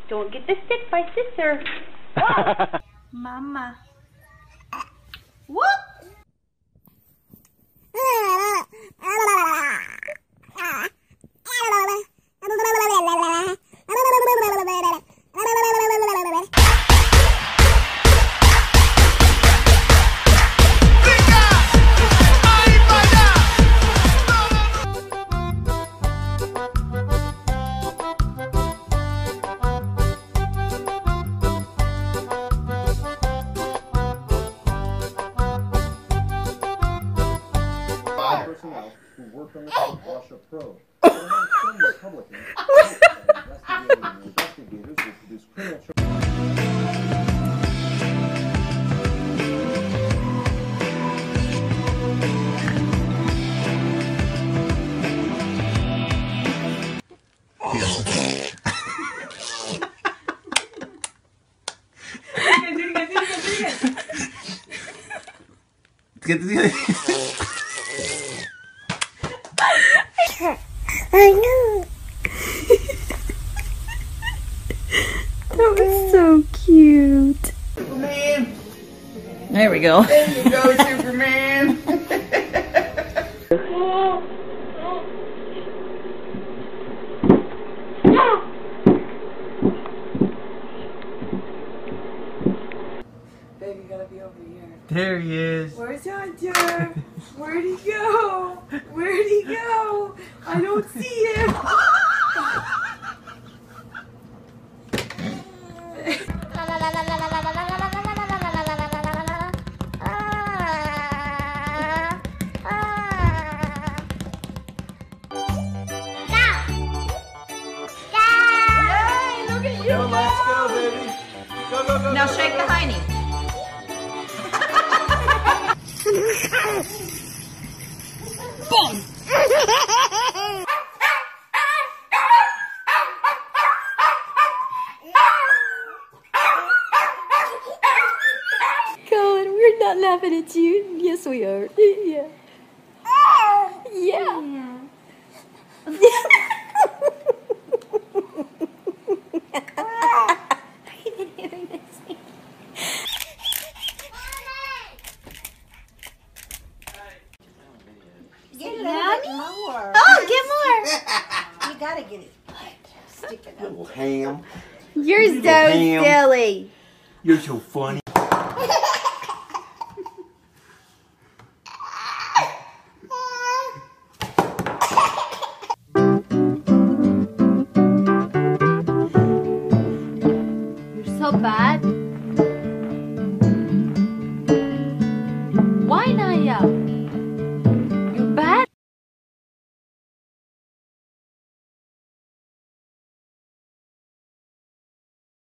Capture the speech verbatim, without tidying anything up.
Don't get the stick by sister. Mama. Whoop! Personnel who worked on the ship Russia Pro. Some Republicans investigating investigators will produce criminal charges. I know. That was so cute. Superman. There we go. There you go, Superman. Baby, you gotta be over here. There he is. Where's Hunter? Where'd he go? Where'd he go? I don't see him. Go, let's go, baby. Go, go, go. Now go, shake go, the go. hiney. Colin, we're not laughing at you. Yes, we are. Yeah. Yeah. Get a little bit more. Oh, get more. You gotta get it. Stick it up. Little ham. You're so ham. silly. You're so funny. You're so bad.